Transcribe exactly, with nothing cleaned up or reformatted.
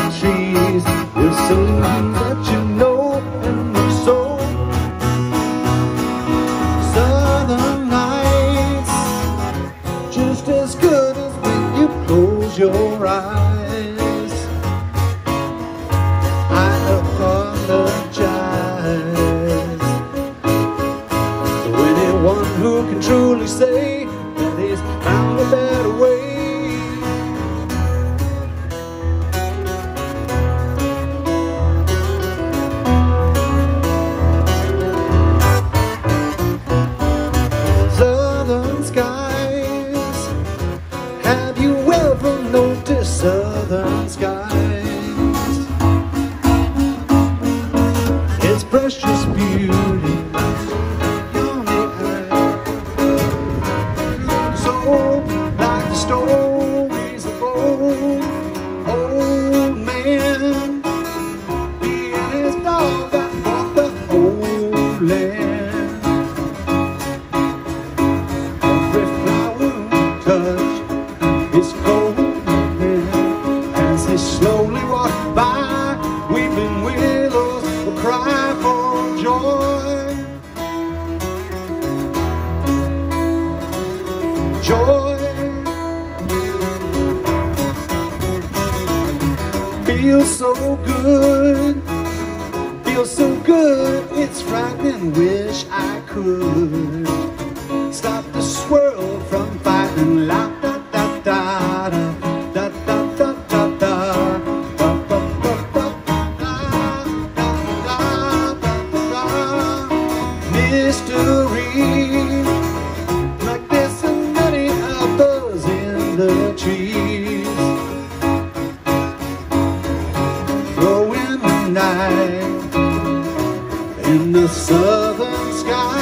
trees will soon let you know and look so. Southern nights, just as good as when you close your eyes. I apologize to anyone who can truly say that he's found a better way. Southern skies, its precious beauty on the eye. So like the stories of old, old man, he and his dog that bought the whole land. Every flower touched his cold. Slowly walk by, weeping willows will cry for joy. Joy feels so good, feels so good, it's frightening, wish I could stop the swirl from fighting. La da da da da. Like this and many others in the trees, glowing the night in the southern sky.